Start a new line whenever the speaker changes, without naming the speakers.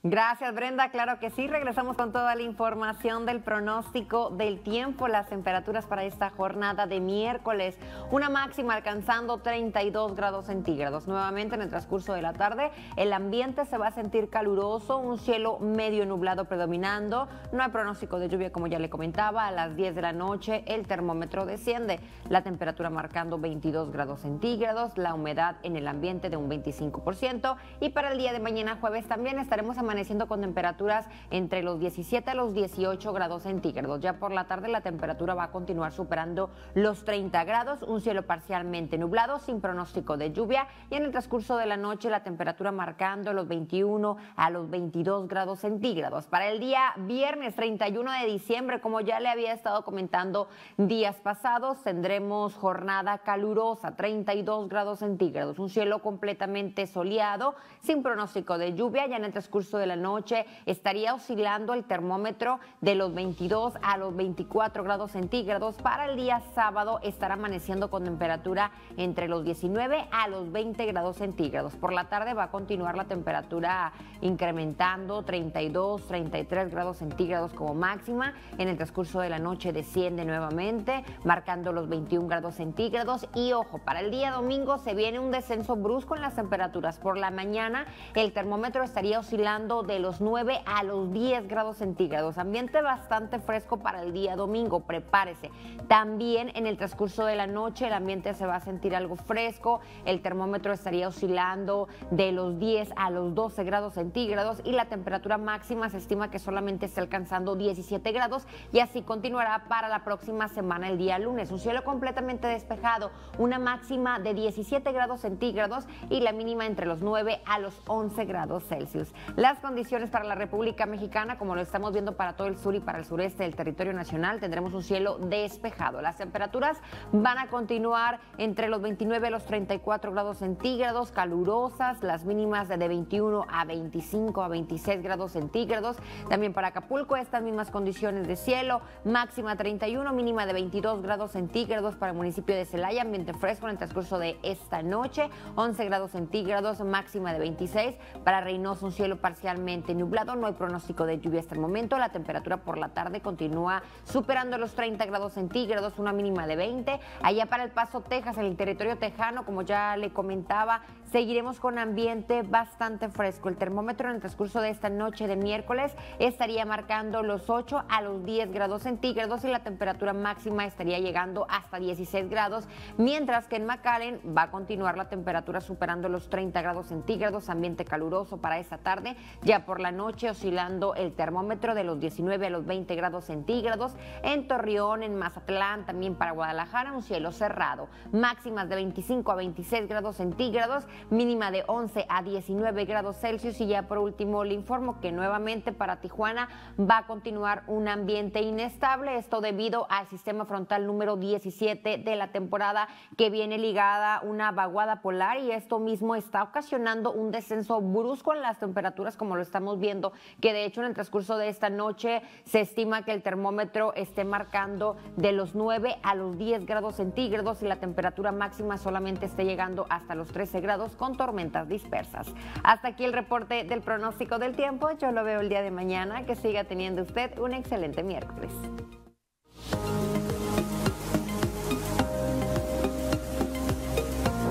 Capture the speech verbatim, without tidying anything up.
Gracias, Brenda. Claro que sí, regresamos con toda la información del pronóstico del tiempo, las temperaturas para esta jornada de miércoles, una máxima alcanzando treinta y dos grados centígrados. Nuevamente en el transcurso de la tarde el ambiente se va a sentir caluroso, un cielo medio nublado predominando, no hay pronóstico de lluvia como ya le comentaba. A las diez de la noche el termómetro desciende, la temperatura marcando veintidós grados centígrados, la humedad en el ambiente de un veinticinco por ciento y para el día de mañana jueves también estaremos amaneciendo con temperaturas entre los diecisiete a los dieciocho grados centígrados. Ya por la tarde la temperatura va a continuar superando los treinta grados, un cielo parcialmente nublado sin pronóstico de lluvia y en el transcurso de la noche la temperatura marcando los veintiuno a los veintidós grados centígrados. Para el día viernes treinta y uno de diciembre, como ya le había estado comentando días pasados, tendremos jornada calurosa, treinta y dos grados centígrados, un cielo completamente soleado sin pronóstico de lluvia. Ya en el transcurso de la noche estaría oscilando el termómetro de los veintidós a los veinticuatro grados centígrados. Para el día sábado estará amaneciendo con temperatura entre los diecinueve a los veinte grados centígrados. Por la tarde va a continuar la temperatura incrementando, treinta y dos, treinta y tres grados centígrados como máxima. En el transcurso de la noche desciende nuevamente, marcando los veintiún grados centígrados. Y ojo, para el día domingo se viene un descenso brusco en las temperaturas. Por la mañana el termómetro estaría oscilando de los nueve a los diez grados centígrados. Ambiente bastante fresco para el día domingo, prepárese. También en el transcurso de la noche el ambiente se va a sentir algo fresco, el termómetro estaría oscilando de los diez a los doce grados centígrados y la temperatura máxima se estima que solamente esté alcanzando diecisiete grados y así continuará para la próxima semana el día lunes. Un cielo completamente despejado, una máxima de diecisiete grados centígrados y la mínima entre los nueve a los once grados Celsius. Las condiciones para la República Mexicana, como lo estamos viendo para todo el sur y para el sureste del territorio nacional, tendremos un cielo despejado. Las temperaturas van a continuar entre los veintinueve a los treinta y cuatro grados centígrados, calurosas, las mínimas de veintiuno a veinticinco a veintiséis grados centígrados. También para Acapulco estas mismas condiciones de cielo, máxima treinta y uno, mínima de veintidós grados centígrados. Para el municipio de Celaya, ambiente fresco en el transcurso de esta noche, once grados centígrados, máxima de veintiséis. Para Reynosa un cielo parcialmente nublado, no hay pronóstico de lluvia hasta el momento. La temperatura por la tarde continúa superando los treinta grados centígrados, una mínima de veinte. Allá para El Paso, Texas, en el territorio tejano, como ya le comentaba, seguiremos con ambiente bastante fresco. El termómetro en el transcurso de esta noche de miércoles estaría marcando los ocho a los diez grados centígrados y la temperatura máxima estaría llegando hasta dieciséis grados, mientras que en McAllen va a continuar la temperatura superando los treinta grados centígrados, ambiente caluroso para esta tarde. Ya por la noche oscilando el termómetro de los diecinueve a los veinte grados centígrados. En Torreón, en Mazatlán, también para Guadalajara, un cielo cerrado. Máximas de veinticinco a veintiséis grados centígrados, mínima de once a diecinueve grados Celsius. Y ya por último le informo que nuevamente para Tijuana va a continuar un ambiente inestable, esto debido al sistema frontal número diecisiete de la temporada, que viene ligada a una vaguada polar, y esto mismo está ocasionando un descenso brusco en las temperaturas, como lo estamos viendo, que de hecho en el transcurso de esta noche se estima que el termómetro esté marcando de los nueve a los diez grados centígrados y la temperatura máxima solamente esté llegando hasta los trece grados con tormentas dispersas. Hasta aquí el reporte del pronóstico del tiempo. Yo lo veo el día de mañana. Que siga teniendo usted un excelente miércoles.